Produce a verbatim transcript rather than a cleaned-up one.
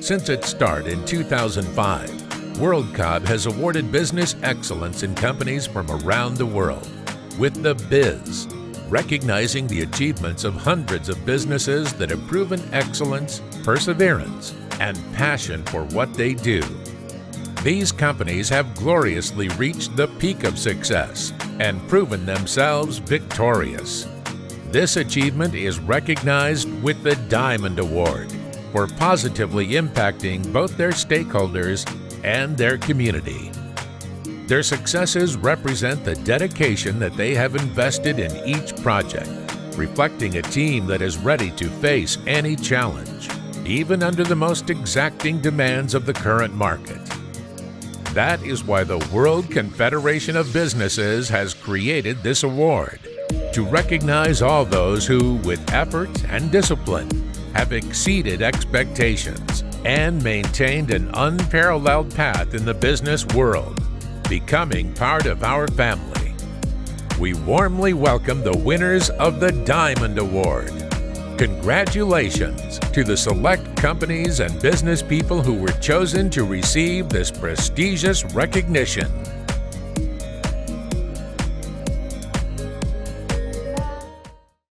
Since its start in two thousand five, WorldCobb has awarded business excellence in companies from around the world, with the BIZZ, recognizing the achievements of hundreds of businesses that have proven excellence, perseverance, and passion for what they do. These companies have gloriously reached the peak of success and proven themselves victorious. This achievement is recognized with the Diamond Award for positively impacting both their stakeholders and their community. Their successes represent the dedication that they have invested in each project, reflecting a team that is ready to face any challenge, even under the most exacting demands of the current market. That is why the World Confederation of Businesses has created this award, to recognize all those who, with effort and discipline, have exceeded expectations and maintained an unparalleled path in the business world, becoming part of our family. We warmly welcome the winners of the Diamond Award. Congratulations to the select companies and business people who were chosen to receive this prestigious recognition.